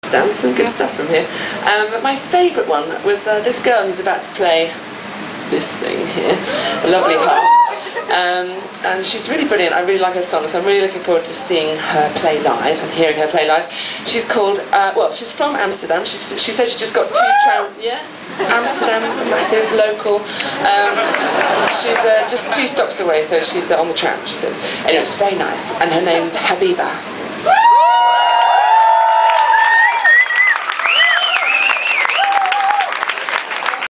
Amsterdam. Some good stuff from here. But my favourite one was this girl who's about to play this thing here, a lovely harp. And she's really brilliant. I really like her songs. I'm really looking forward to seeing her play live and hearing her play live. She's called, well, she's from Amsterdam. She said she just got Amsterdam, massive, local. She's just 2 stops away, so she's on the tram, she said. Anyway, it's very nice. And her name's Habiba.